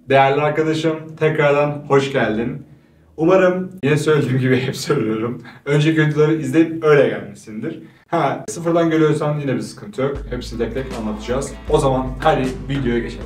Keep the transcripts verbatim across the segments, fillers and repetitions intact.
Değerli arkadaşım, tekrardan hoş geldin. Umarım yine söylediğim gibi hep söylüyorum. Önceki videoları izleyip öyle gelmişsindir. Ha, sıfırdan geliyorsan yine bir sıkıntı yok. Hepsini tek tek anlatacağız. O zaman hadi videoya geçelim.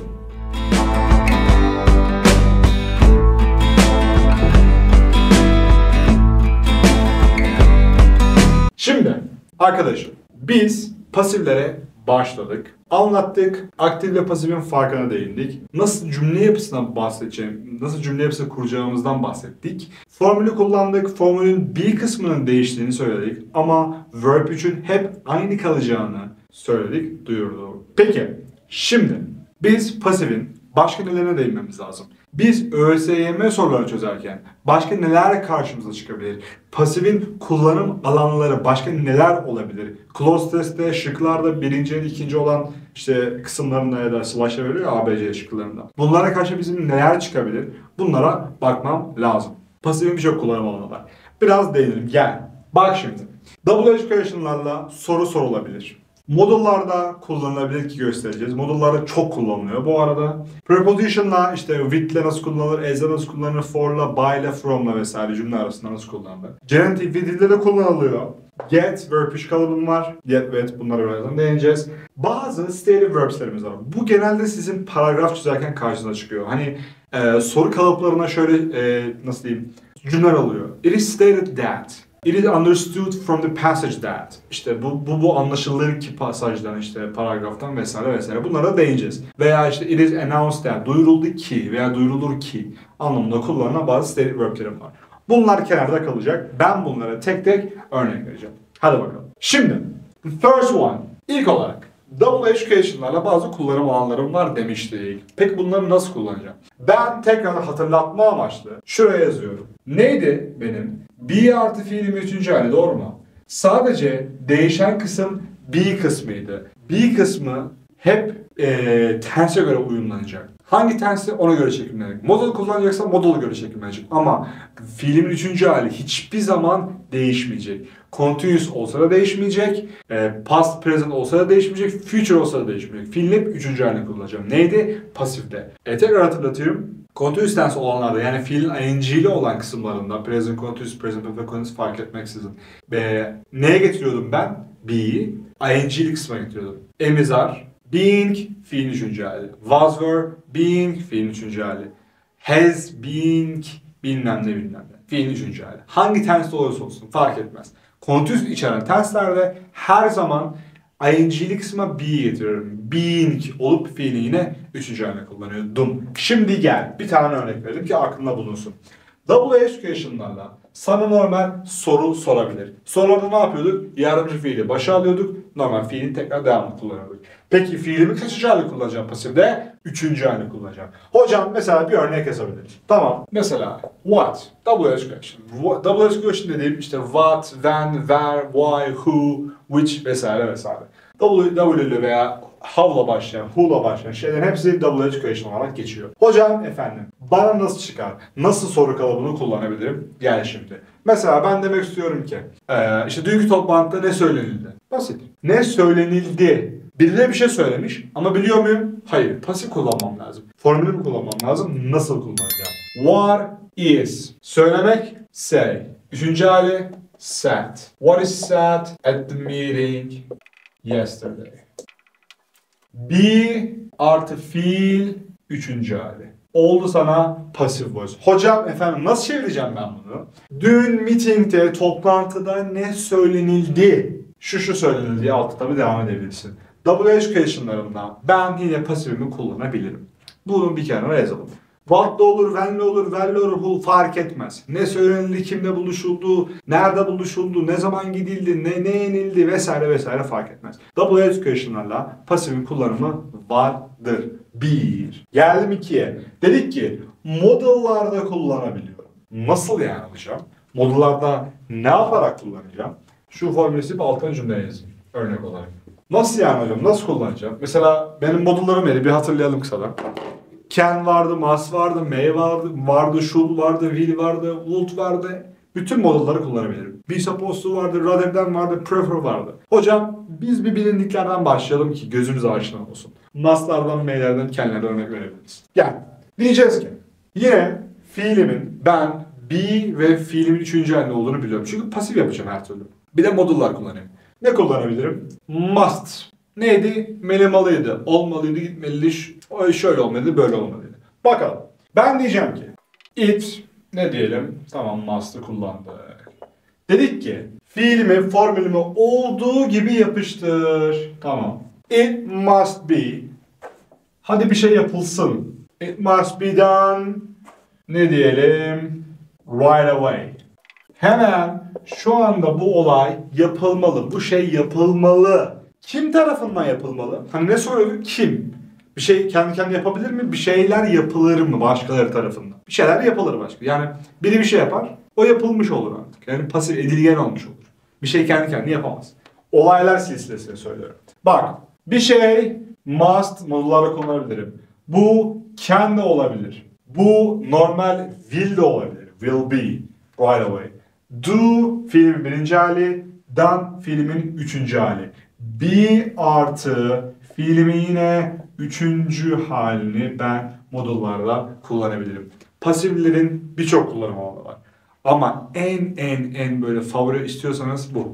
Şimdi arkadaşım, biz pasiflere başladık. Anlattık, aktif ve pasifin farkına değindik. Nasıl cümle yapısından bahsedeceğim, nasıl cümle yapısı kuracağımızdan bahsettik. Formülü kullandık, formülün bir kısmının değiştiğini söyledik ama verb üçün hep aynı kalacağını söyledik, duyurduk. Peki, şimdi biz pasifin başka nelerine değinmemiz lazım? Biz ÖSYM soruları çözerken başka neler karşımıza çıkabilir? Pasifin kullanım alanları başka neler olabilir? Close test'te şıklarda birinci ve ikinci olan işte kısımlarında ya da slash'a veriyor A B C şıklarında. Bunlara karşı bizim neler çıkabilir? Bunlara bakmam lazım. Pasifin birçok kullanım alanı var. Biraz değinelim. Gel. Bak şimdi. Double education'larla soru sorulabilir. Modullarda kullanılabilir ki göstereceğiz. Modullarda çok kullanılıyor bu arada. Preposition'la işte with'le nasıl kullanılır, as'le nasıl kullanılır, for'la, by'le, from'la vesaire cümle arasında nasıl kullanılır. Genitive with'le de kullanılıyor. Get, verb üç kalıbım var. Get, with bunlara birazdan değineceğiz. Bazı stative verbs'lerimiz var. Bu genelde sizin paragraf çözerken karşınıza çıkıyor. Hani e, soru kalıplarına şöyle e, nasıl diyeyim cümleler oluyor. It is stated that. It is understood from the passage that. İşte bu bu bu anlaşılır ki pasajdan işte paragraftan vesaire vesaire. Bunlara değineceğiz. Veya işte it is announced that. Duyuruldu ki veya duyurulur ki anlamında kullanılan bazı stative verb'lerim var. Bunlar kenarda kalacak. Ben bunlara tek tek örnek vereceğim. Hadi bakalım. Şimdi the first one. İlk olarak double education'larla bazı kullanım alanlarım var demiştik. Peki bunları nasıl kullanacağım? Ben tekrar hatırlatma amaçlı şuraya yazıyorum. Neydi benim? Be artı fiilim üçüncü hali, doğru mu? Sadece değişen kısım be kısmıydı. Be kısmı hep ee, tense göre uyumlanacak. Hangi tense ona göre şekillenecek. Modal kullanacaksa modala göre şekillenecek. Ama fiilimin üçüncü hali hiçbir zaman değişmeyecek. Continuous olsa da değişmeyecek. E, past, present olsa da değişmeyecek. Future olsa da değişmeyecek. Fiilin hep üçüncü halini kullanacağım. Neydi? Pasifte. E tekrar hatırlatıyorum. Continuous tense olanlarda yani fiilin ing'li olan kısımlarında present, continuous, present perfect, continuous fark etmeksizin. E, neye getiriyordum ben? Be'yi ing'li kısma getiriyordum. Emizar, being fiilin üçüncü hali. Was were, being fiilin üçüncü hali. Has being bilmem ne bilmem ne. Fiilin üçüncü hali. Hangi tenste olursa olsun fark etmez. Continuous içeren tenslerde her zaman ing'li kısma be'yi getiriyorum. Being olup fiilin yine üçüncü haline kullanıyordum. Şimdi gel bir tane örnek verelim ki aklında bulunsun. Double education'larla sana normal soru sorabilir. Sorularda ne yapıyorduk? Yardımcı fiili başa alıyorduk. Normal fiilin tekrar devamlı kullanıyorduk. Peki fiilimi kaçıncı hali kullanacağım pasifde? Üçüncü hali kullanacağım. Hocam mesela bir örnek yazabilir. Tamam. Mesela what? Double education. Double education dediğim işte what, when, where, why, who, which vesaire vesaire. W, W veya how'la başlayan, who'la başlayan şeylerin hepsi double education olarak geçiyor. Hocam efendim bana nasıl çıkar? Nasıl soru kalıbını kullanabilirim? Gel şimdi. Mesela ben demek istiyorum ki ee, işte dünkü toplantıda ne söylenildi? Basit. Ne söylenildi? Birileri bir şey söylemiş ama biliyor muyum? Hayır. Pasif kullanmam lazım. Formülü mü kullanmam lazım? Nasıl kullanacağım? What is? Söylemek. Say. Üçüncü hali said. What is said at the meeting yesterday? Be artı fiil üçüncü hali. Oldu sana passive voice. Hocam efendim nasıl çevireceğim ben bunu? Dün meetingde, toplantıda ne söylenildi? Şu şu söylenildi diye altta tabi devam edebilirsin. Double education'larında ben yine pasifimi kullanabilirim. Bunu bir kenara yazalım. What'la olur, when'le olur, where'le olur, who fark etmez. Ne söylenildi, kimle buluşuldu, nerede buluşuldu, ne zaman gidildi, ne, ne yenildi vesaire vesaire fark etmez. Double education'larla pasifin kullanımı vardır. Bir. Geldim ikiye. Dedik ki modullarda kullanabiliyorum. Nasıl yani hocam? Modullarda ne yaparak kullanacağım? Şu formülü silip altına cümleye yazayım. Örnek olarak. Nasıl yani hocam? Nasıl kullanacağım? Mesela benim modullarım neydi? Bir hatırlayalım kısadan. Can vardı, must vardı, may vardı, vardı, should vardı, will vardı, would vardı. Bütün modulları kullanabilirim. Be supposed to vardı, rather than vardı, prefer vardı. Hocam biz bir bilindiklerden başlayalım ki gözümüz aşina olsun. Must'lardan, may'lerden, can'lerden örnek verebiliriz. Gel. Diyeceğiz ki yine fiilimin ben be ve fiilimin üçüncü halinde olduğunu biliyorum. Çünkü pasif yapacağım her türlü. Bir de modullar kullanayım. Ne kullanabilirim? Must. Neydi? Melimalıydı, olmalıydı, gitmeliydi, şöyle olmalıydı, böyle olmalıydı. Bakalım. Ben diyeceğim ki it ne diyelim? Tamam, must'ı kullandık. Dedik ki fiilimi, formülümü olduğu gibi yapıştır. Tamam. It must be. Hadi bir şey yapılsın. It must be done. Ne diyelim? Right away. Hemen şu anda bu olay yapılmalı. Bu şey yapılmalı. Kim tarafından yapılmalı? Hani ne soruyorduk? Kim? Bir şey kendi kendine yapabilir mi? Bir şeyler yapılır mı başkaları tarafından? Bir şeyler yapılır başka. Yani biri bir şey yapar, o yapılmış olur artık. Yani pasif edilgen olmuş olur. Bir şey kendi kendine yapamaz. Olaylar silsilesini söylüyorum. Bak, bir şey must modullarla kullanabilirim. Bu can de olabilir. Bu normal will de olabilir. Will be. Right away. Do fiilimin birinci hali. Done fiilimin üçüncü hali. Be artı fiilimin yine üçüncü halini ben modullarda kullanabilirim. Pasiflerin birçok kullanımı var. Ama en en en böyle favori istiyorsanız bu.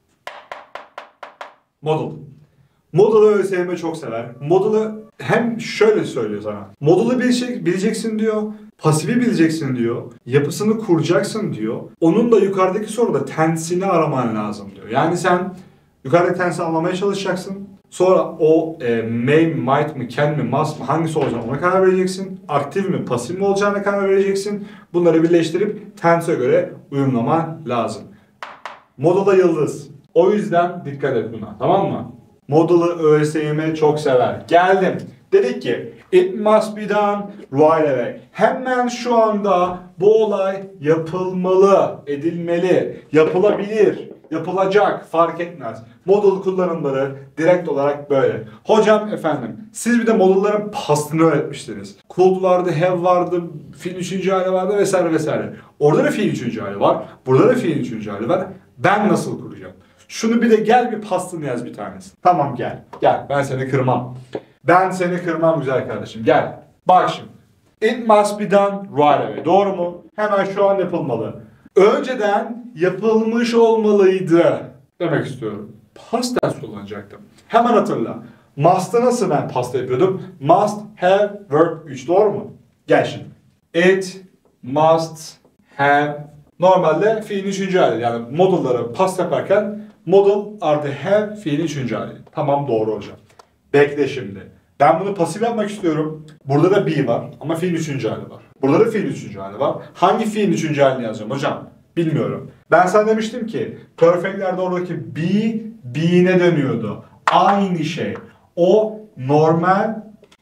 Modul. Modulu ÖSYM çok sever. Modulu hem şöyle söylüyor sana. Modulu bilecek, bileceksin diyor. Pasifi bileceksin diyor. Yapısını kuracaksın diyor. Onun da yukarıdaki soruda tensini araman lazım diyor. Yani sen yukarıdaki tensi anlamaya çalışacaksın. Sonra o e, may, might mi, can mi, must mı hangisi olacağını ona karar vereceksin. Aktif mi, pasif mi olacağına karar vereceksin. Bunları birleştirip tense göre uyumlaman lazım. Modula yıldız. O yüzden dikkat et buna, tamam mı? Modulu ÖSYM çok sever. Geldim. Dedik ki it must be done right away. Hemen şu anda bu olay yapılmalı, edilmeli, yapılabilir, yapılacak fark etmez. Modul kullanımları direkt olarak böyle. Hocam efendim siz bir de modulların pastını öğretmiştiniz. Could vardı, have vardı, fiil üçüncü hali vardı vesaire vesaire. Orada da fiil üçüncü hali var. Burada da fiil üçüncü hali var. Ben nasıl kuracağım? Şunu bir de gel bir pastını yaz bir tanesi. Tamam gel. Gel ben seni kırmam. Ben seni kırmam güzel kardeşim. Gel. Bak şimdi. It must be done right away. Doğru mu? Hemen şu an yapılmalı. Önceden yapılmış olmalıydı demek istiyorum. Past tense kullanacaktım. Hemen hatırla. Must'ı nasıl ben pasta yapıyordum? Must have verb üç. Doğru mu? Gel şimdi. It must have. Normalde fiilin üçüncü hali. Yani modulları past yaparken modul artı have fiilin üçüncü hali. Tamam doğru hocam. Bekle şimdi. Ben bunu pasif yapmak istiyorum. Burada da be var ama fiil üçüncü hali var. Burada da fiil üçüncü hali var. Hangi fiilin üçüncü halini yazacağım hocam? Bilmiyorum. Ben sana demiştim ki perfect'lerde oradaki be, be'ine dönüyordu. Aynı şey. O normal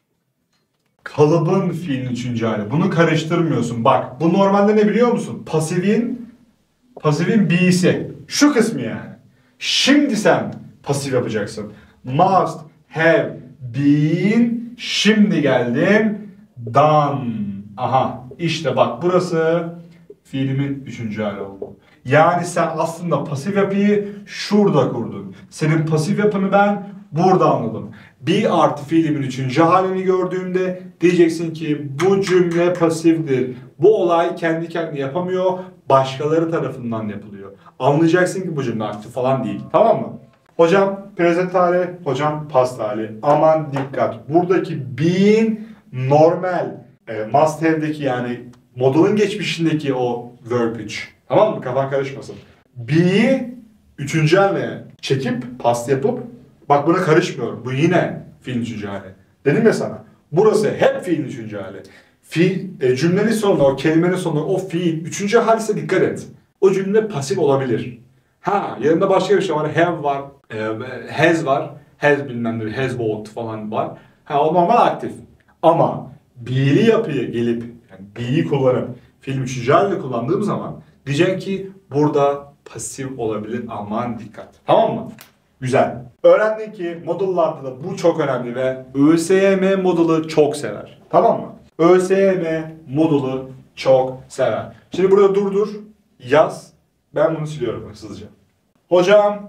kalıbın fiilin üçüncü hali. Bunu karıştırmıyorsun. Bak bu normalde ne biliyor musun? Pasifin pasifin be'si. Şu kısmı yani. Şimdi sen pasif yapacaksın. Must have been. Şimdi geldim. Done. Aha. İşte bak burası fiilimin üçüncü hali oldu. Yani sen aslında pasif yapıyı şurada kurdun. Senin pasif yapını ben burada anladım. Be artı fiilimin üçüncü halini gördüğümde diyeceksin ki bu cümle pasifdir. Bu olay kendi kendine yapamıyor. Başkaları tarafından yapılıyor. Anlayacaksın ki bu cümle aktif falan değil. Tamam mı? Hocam present hali, hocam past hali. Aman dikkat. Buradaki be'in normal e, must have'deki yani modulun geçmişindeki o verb üç. Tamam mı? Kafan karışmasın. Be'yi üçüncü haline çekip past yapıp bak buna karışmıyorum. Bu yine fiil üçüncü hali. Dedim ya sana. Burası hep fiil üçüncü hali. Fiil, e, cümlenin sonunda o kelimenin sonunda o fiil üçüncü hal ise dikkat et. O cümle pasif olabilir. Ha yanında başka bir şey var. Have var. E, has var. Has bilmem ne. Has bought falan var. Ha o normal aktif. Ama be'li yapıyı gelip yani be'yi kullanıp fiil üçüncü halde kullandığım zaman diyeceksin ki burada pasif olabilir. Aman dikkat. Tamam mı? Güzel. Öğrendin ki modullarda da bu çok önemli ve ÖSYM modulu çok sever. Tamam mı? ÖSYM modulu çok sever. Şimdi burada durdur, yaz. Ben bunu siliyorum hızlıca. Hocam,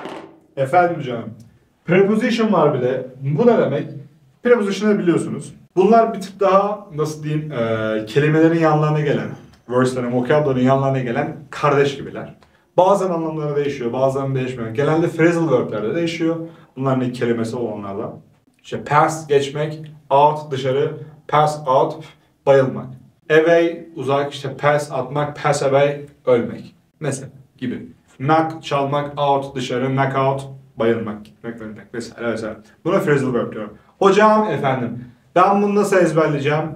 efendim canım. Preposition var bir de. Bu ne demek? Preposition'ı biliyorsunuz. Bunlar bir tık daha nasıl diyeyim e, kelimelerin yanlarına gelen, verse'lerin, vocabulary'nin yanlarına gelen kardeş gibiler. Bazen anlamları değişiyor, bazen değişmiyor. Genelde phrasal verb'lerde değişiyor. Bunların ilk kelimesi olanlarla. İşte pass geçmek, out dışarı, pass out bayılmak. Away uzak, işte pass atmak, pass away ölmek. Mesela gibi. Knock çalmak, out dışarı, knock out bayılmak, gitmek, ölmek vesaire vesaire. Buna phrasal verb diyorum. Hocam efendim ben bunu nasıl ezberleyeceğim?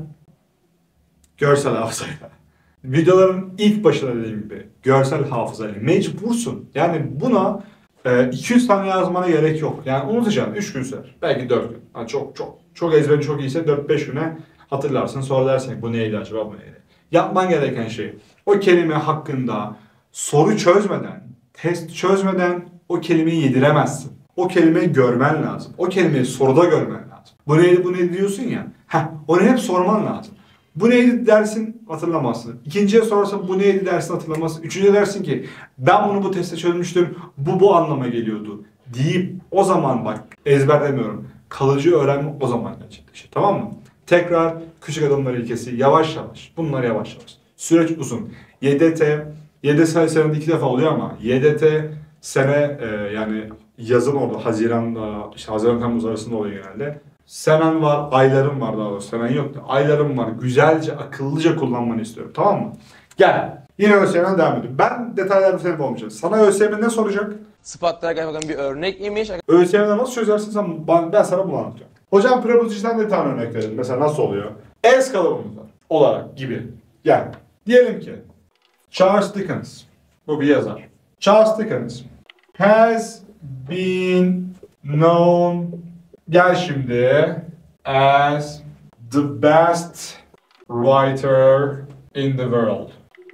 Görsel hafızayla. Videoların ilk başında dediğim gibi görsel hafızayla mecbursun. Yani buna e, iki yüz tane yazmana gerek yok. Yani unutacaksın üç gün sürer. Belki dört gün. Yani çok çok çok ezberin çok iyiyse dört beş güne hatırlarsın. Sonra dersin bu neydi acaba bu neydi? Yapman gereken şey o kelime hakkında soru çözmeden, test çözmeden o kelimeyi yediremezsin. O kelimeyi görmen lazım. O kelimeyi soruda görmen lazım. Bu neydi bu neydi diyorsun ya. Heh, onu hep sorman lazım. Bu neydi dersin hatırlamazsın. İkinciye sorarsan bu neydi dersin hatırlamazsın. Üçüncüye dersin ki ben bunu bu testte çözmüştüm. Bu bu anlama geliyordu. Deyip o zaman bak ezberlemiyorum. Kalıcı öğrenme o zaman gerçekleşir. Tamam mı? Tekrar küçük adımlar ilkesi yavaş yavaş. Bunlar yavaş yavaş. Süreç uzun. Y D T Y D T senede iki defa oluyor ama Y D T sene e, yani yazın orada Haziran'da işte Haziran Temmuz arasında oluyor genelde. Senen var, aylarım var daha doğrusu. Senen yok da aylarım var. Güzelce, akıllıca kullanmanı istiyorum. Tamam mı? Gel. Yine ÖSYM'den devam ediyorum. Ben detaylarda senin olmayacağım. Sana ÖSYM ne soracak? Sıfatlara gerçekten bir örnek imiş. ÖSYM'de nasıl çözersin sen? Ben, ben sana bunu anlatacağım. Hocam preposition'dan bir tane örnek verelim. Mesela nasıl oluyor? As kalıbımız var. Olarak gibi. Yani diyelim ki Charles Dickens. Bu bir yazar. Charles Dickens has been known gel şimdi as the best writer in the world.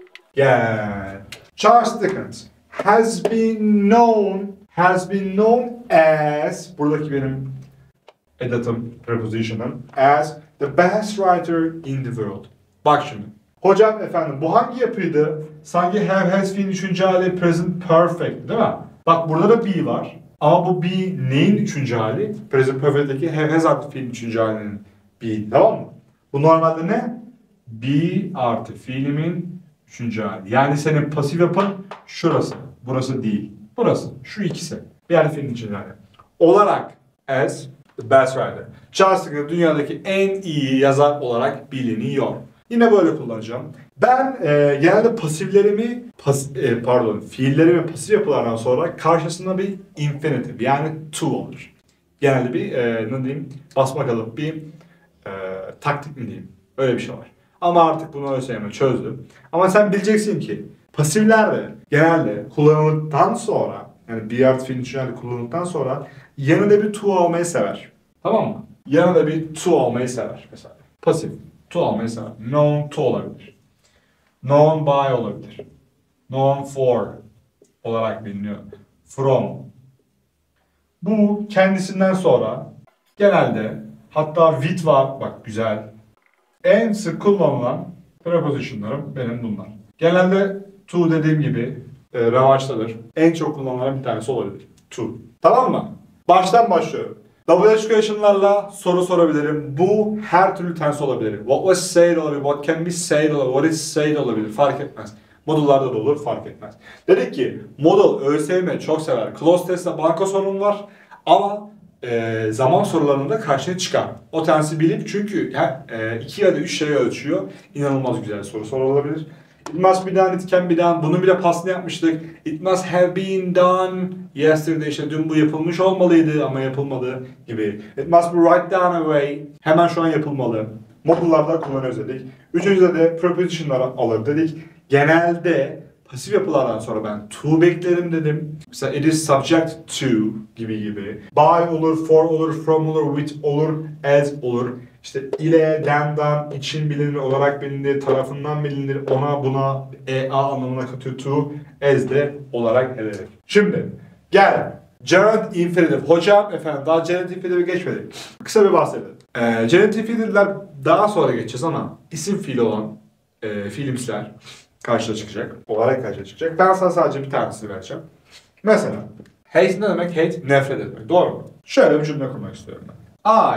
Gel. Charles Dickens has been known has been known as buradaki benim edatım, preposition'ım as the best writer in the world. Bak şimdi. Hocam efendim bu hangi yapıydı? Sanki have has been üçüncü hali present perfect değil mi? Bak burada da be var. Ama bu be neyin üçüncü hali? Present perfect'teki have has artı fiilin üçüncü halinin be. Tamam mı? Bu normalde ne? Be artı fiilimin üçüncü hali. Yani senin pasif yapın şurası. Burası değil. Burası. Şu ikisi. Bir yani fiilin üçüncü hali. Olarak as the best writer. Charles Dickens dünyadaki en iyi yazar olarak biliniyor. Yine böyle kullanacağım. Ben e, genelde pasiflerimi, pas, e, pardon, fiillerimi pasif yapılardan sonra karşısında bir infinitive yani to olur. Genelde bir e, ne diyeyim basma kalıp bir e, taktik mi diyeyim. Öyle bir şey var. Ama artık bunu ÖSYM çözdüm. Ama sen bileceksin ki pasiflerde genelde kullanıldıktan sonra yani bir artı fiilin içinde kullanıldıktan sonra yanında bir to almayı sever. Tamam mı? Yanında bir to almayı sever mesela. Pasif. To almayı sever. Known to olabilir. Known by olabilir. Known for olarak biliniyor. From. Bu kendisinden sonra genelde hatta with var. Bak güzel. En sık kullanılan prepositionlarım benim bunlar. Genelde to dediğim gibi e, revaçtadır. En çok kullanılan bir tanesi olabilir. To. Tamam mı? Baştan başlıyorum. W H question'larla soru sorabilirim. Bu her türlü ters olabilir. What was said olabilir, what can be said olabilir, what is said olabilir. Fark etmez. Modullarda da olur, fark etmez. Dedik ki modul ÖSYM çok sever. Close test'te banka sorun var ama e, zaman sorularında karşıya çıkar. O tensi bilip çünkü e, iki ya da üç şeyi ölçüyor. İnanılmaz güzel soru sorulabilir. It must be done, it can be done. Bunu bile paslı yapmıştık. It must have been done yesterday. İşte dün bu yapılmış olmalıydı ama yapılmadı gibi. It must be right down away. Hemen şu an yapılmalı. Modullarda kullanıyoruz dedik. Üçüncüde de preposition'ları alır dedik. Genelde pasif yapılardan sonra ben to beklerim dedim. Mesela it is subject to gibi gibi. By olur, for olur, from olur, with olur, as olur. İşte ile, den'dan, için bilinir, olarak bilinir, tarafından bilinir, ona, buna, e, a anlamına katıyor to, as de olarak ederek. Şimdi gel. Gerund infinitive. Hocam efendim daha gerund infinitive geçmedik. Kısa bir bahsedelim. Ee, gerund infinitive'ler daha sonra geçeceğiz ama isim fiili olan e, fiilimsler karşıda çıkacak. Olarak karşıda çıkacak. Ben sana sadece bir tanesini vereceğim. Mesela hate ne demek? Hate nefret etmek. Doğru mu? Şöyle bir cümle kurmak istiyorum ben. I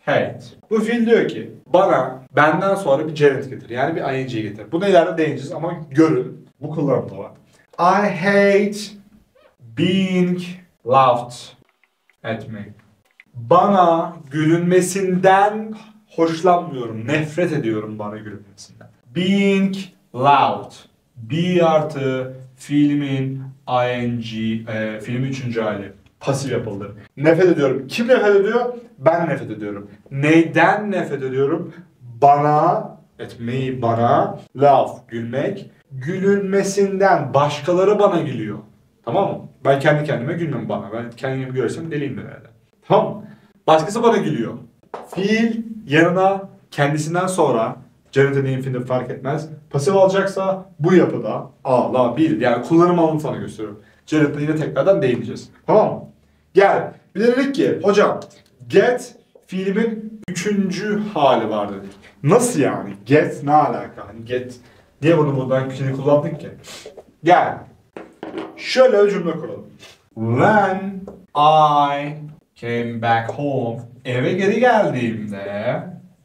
hate. Bu fiil diyor ki bana benden sonra bir gerund getir. Yani bir ing getir. Buna ileride değineceğiz ama görün. Bu kullanımda var. I hate being laughed at me. Bana gülünmesinden hoşlanmıyorum. Nefret ediyorum bana gülünmesinden. Being loud. Be artı fiilimin ing, e, fiilimin üçüncü hali. Pasif yapıldı. Nefret ediyorum. Kim nefret ediyor? Ben nefret ediyorum. Neyden nefret ediyorum? Bana, etmeyi bana, laugh, gülmek. Gülünmesinden. Başkaları bana gülüyor. Tamam mı? Ben kendi kendime gülmem bana. Ben kendimi görsem deliyim herhalde. Tamam mı? Başkası bana gülüyor. Fiil yanına kendisinden sonra gerund infinitif fark etmez. Pasif alacaksa bu yapıda alabilir. Yani kullanım alanını sana gösteriyorum. Gerund'da yine tekrardan değineceğiz. Tamam mı? Gel. Bir de dedik ki hocam get fiilimin üçüncü hali var dedik. Nasıl yani? Get ne alaka? Hani get niye bunu buradan küçüğünü kullandık ki? Gel. Şöyle bir cümle kuralım. When I came back home, eve geri geldiğimde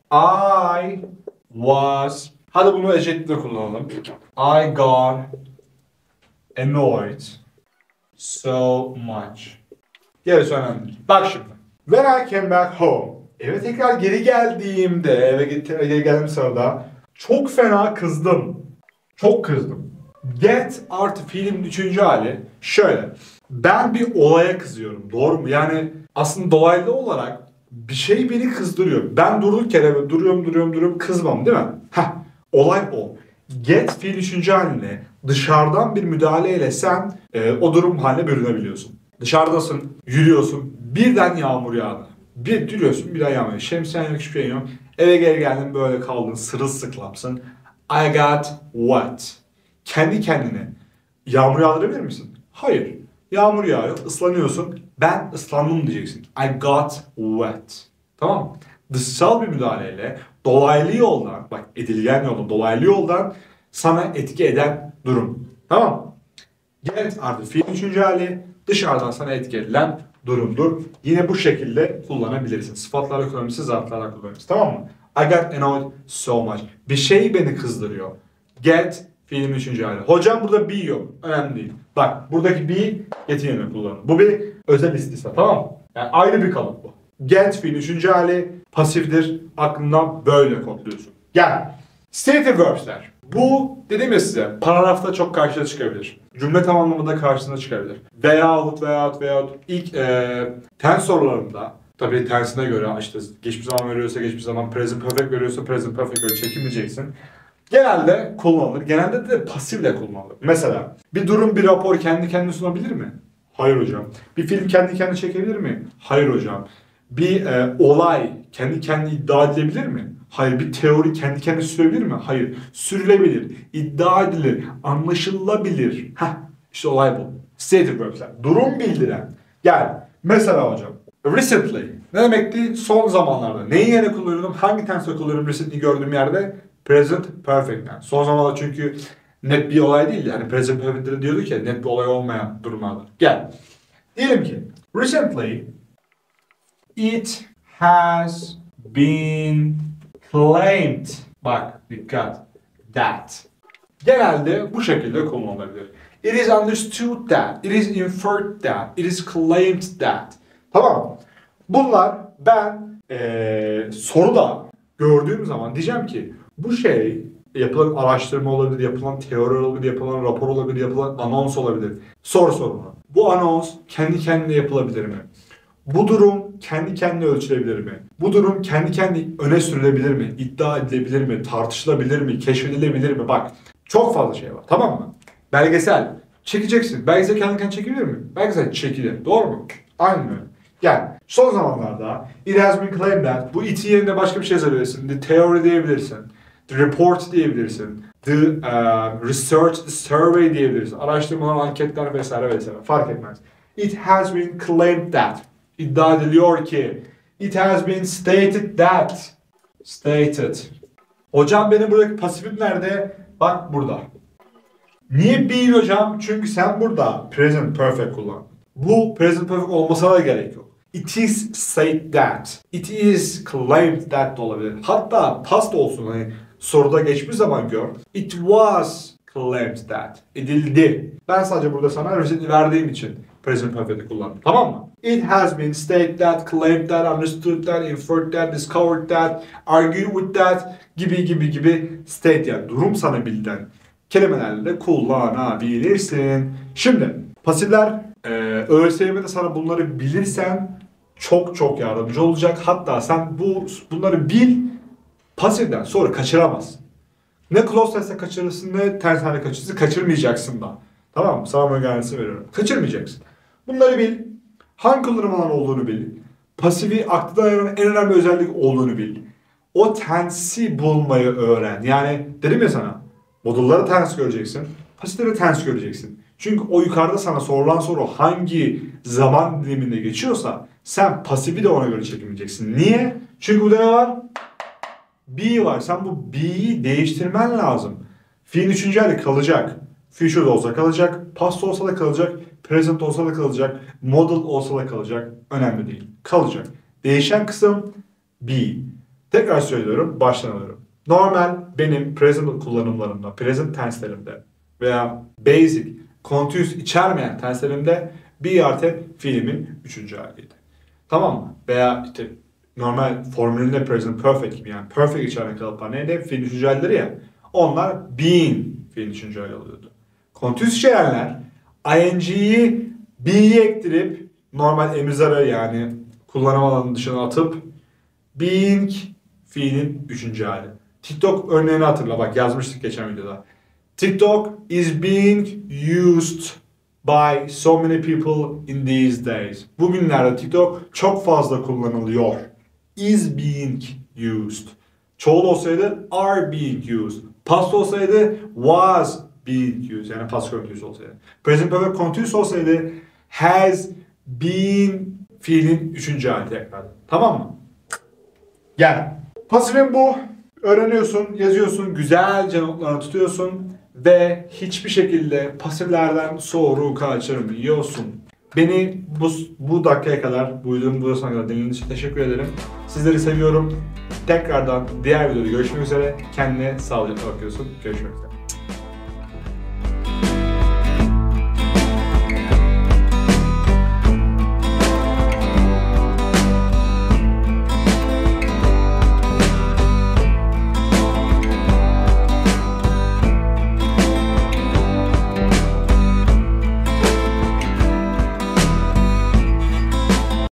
I was, hadi bunu adjective'de kullanalım. I got annoyed so much. Gerisi önemli. Bak şimdi. When I came back home, eve tekrar geri geldiğimde, eve geri geldiğim sırada çok fena kızdım. Çok kızdım. Get artı fiilimin üçüncü hali şöyle. Ben bir olaya kızıyorum. Doğru mu? Yani aslında dolaylı olarak bir şey beni kızdırıyor. Ben durduk yere duruyorum duruyorum duruyorum kızmam değil mi? Heh. Olay o. Get fiil üçüncü haline dışarıdan bir müdahaleyle sen e, o durum haline bürünebiliyorsun. Dışarıdasın, yürüyorsun, birden yağmur yağdı. Bir yürüyorsun, birden yağmur yağdı. Şemsiyen yok, hiçbir şey yok. Eve geri geldin, böyle kaldın, sırılsıklamsın. I got wet. Kendi kendine yağmur yağdırabilir misin? Hayır. Yağmur yağıyor, ıslanıyorsun. Ben ıslandım diyeceksin. I got wet. Tamam mı? Dışsal bir müdahaleyle dolaylı yoldan, bak edilgen yoldan, dolaylı yoldan sana etki eden durum. Tamam mı? Get artı fiil üçüncü hali dışarıdan sana etki edilen durumdur. Yine bu şekilde kullanabilirsin. Sıfatlarla kullanabilirsin, zarflarla kullanabilirsin. Tamam mı? I got annoyed so much. Bir şey beni kızdırıyor. Get fiilin üçüncü hali. Hocam burada be yok. Önemli değil. Bak buradaki be get'in yerine kullanın. Bu bir özel istisna. Tamam mı? Yani ayrı bir kalıp bu. Get fiilin üçüncü hali pasifdir. Aklından böyle kodluyorsun. Gel. Stative verbs'ler. Bu dedim ya size paragrafta çok karşına çıkabilir. Cümle tamamlamada karşına çıkabilir. Veyahut veyahut veyahut ilk e, tense sorularında tabii tensine göre işte geçmiş zaman veriyorsa geçmiş zaman, present perfect veriyorsa present perfect göre çekinmeyeceksin. Genelde kullanılır. Genelde de pasifle kullanılır. Mesela bir durum, bir rapor kendi kendine sunabilir mi? Hayır hocam. Bir film kendi kendine çekebilir mi? Hayır hocam. Bir e, olay kendi kendine iddia edilebilir mi? Hayır. Bir teori kendi kendine sürülebilir mi? Hayır. Sürülebilir, iddia edilir, anlaşılabilir. Heh, işte olay bu. Stative verbs'ler. Durum bildiren. Gel. Mesela hocam. Recently. Ne demekti? Son zamanlarda. Neyi yerine kullanıyorum? Hangi tense'de kullanıyorum recently gördüğüm yerde? Present perfect tense. Son zamanlarda çünkü net bir olay değil. Yani present perfect'de diyorduk ya net bir olay olmayan durumlarda. Gel. Diyelim ki recently it has been claimed. Bak dikkat. That. Genelde bu şekilde kullanılabilir. It is understood that. It is inferred that. It is claimed that. Tamam mı? Bunlar ben ee, soruda gördüğüm zaman diyeceğim ki bu şey yapılan araştırma olabilir, yapılan teori olabilir, yapılan rapor olabilir, yapılan anons olabilir. Sor sorunu. Bu anons kendi kendine yapılabilir mi? Bu durum kendi kendine ölçülebilir mi? Bu durum kendi kendine öne sürülebilir mi? İddia edilebilir mi? Tartışılabilir mi? Keşfedilebilir mi? Bak çok fazla şey var. Tamam mı? Belgesel. Çekeceksin. Belgesel kendi kendine çekilir mi? Belgesel çekilir. Doğru mu? Aynen öyle. Yani son zamanlarda it has been claimed that bu it'i yerine başka bir şey yazabilirsin. The theory diyebilirsin. The report diyebilirsin. The uh, research, the survey diyebilirsin. Araştırmalar, anketler vesaire vesaire. Fark etmez. It has been claimed that. İddia ediliyor ki. It has been stated that. Stated. Hocam benim buradaki pasifim nerede? Bak burada. Niye be hocam? Çünkü sen burada present perfect kullandın. Bu present perfect olmasına da gerek yok. It is said that. It is claimed that da olabilir. Hatta past olsun, hani soruda geçmiş zaman gör. It was claimed that. Edildi. Ben sadece burada sana receipt verdiğim için present perfect'i kullandım. Tamam mı? It has been stated that, claimed that, understood that, inferred that, discovered that, argued with that gibi gibi gibi state, yani durum sana bildiren kelimelerle de kullanabilirsin. Şimdi pasifler e, ÖSYM'de sana bunları bilirsen çok çok yardımcı olacak. Hatta sen bu bunları bil, pasifden sonra kaçıramazsın. Ne close test'e kaçırırsın ne ters hale kaçırırsın, kaçırmayacaksın da. Tamam mı? Sana garantisini veriyorum. Kaçırmayacaksın. Bunları bil. Hangi kullanım alanı olduğunu bil. Pasifi aklı dayanan en önemli özellik olduğunu bil. O tensi bulmayı öğren. Yani dedim ya sana, modulları tens göreceksin. Pasifleri tens göreceksin. Çünkü o yukarıda sana sorulan soru hangi zaman diliminde geçiyorsa sen pasifi de ona göre çekemeyeceksin. Niye? Çünkü burada ne var? Be var. Sen bu be'yi değiştirmen lazım. Fiil üçüncü hali kalacak. Future da olsa kalacak. Past olsa da kalacak. Present olsa da kalacak. Model olsa da kalacak. Önemli değil. Kalacak. Değişen kısım be. Tekrar söylüyorum. Baştan alıyorum. Normal benim present kullanımlarımda, present tense'lerimde veya basic, continuous içermeyen tense'lerimde be artı fiilimin üçüncü haliydi. Tamam mı? Veya işte normal formülünde present perfect gibi, yani perfect içeren kalıplar neydi? Fiilin üçüncü halleri ya. Onlar being fiilin üçüncü hali oluyordu. Continuous içerenler ing'yi be'ye ektirip normal emizarı, yani kullanım alanının dışına atıp being fiilin üçüncü hali. TikTok örneğini hatırla, bak yazmıştık geçen videoda. TikTok is being used by so many people in these days. Bugünlerde TikTok çok fazla kullanılıyor. Is being used. Çoğul olsaydı are being used. Past olsaydı was being used. Yani past continuous olsaydı. Present perfect continuous olsaydı has been fiilin üçüncü hali tekrar. Tamam mı? Gel. Pasifin bu. Öğreniyorsun, yazıyorsun, güzelce notlarını tutuyorsun ve hiçbir şekilde pasiflerden soru kaçırmıyorsun. Beni bu, bu dakikaya kadar, bu videonun bu sonuna kadar dinlediğiniz için teşekkür ederim. Sizleri seviyorum. Tekrardan diğer videoda görüşmek üzere. Kendine sağlıcakla bakıyorsun. Görüşmek üzere.